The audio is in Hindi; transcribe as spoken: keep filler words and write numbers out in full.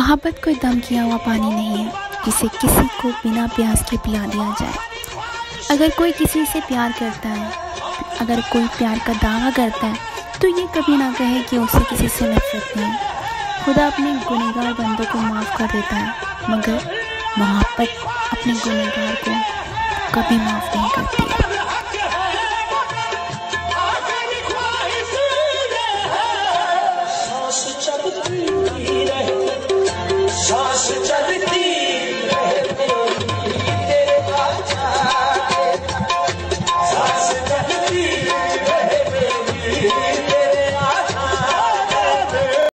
मोहब्बत कोई दम किया हुआ पानी नहीं है जिसे किसी को बिना प्यास के पिला दिया जाए। अगर कोई किसी से प्यार करता है, अगर कोई प्यार का दावा करता है, तो ये कभी ना कहे कि उसे किसी से नफरत नहीं। खुदा अपने गुनहगार बंदों को माफ़ कर देता है, मगर मोहब्बत अपने गुनहगार को कभी माफ़ नहीं करती।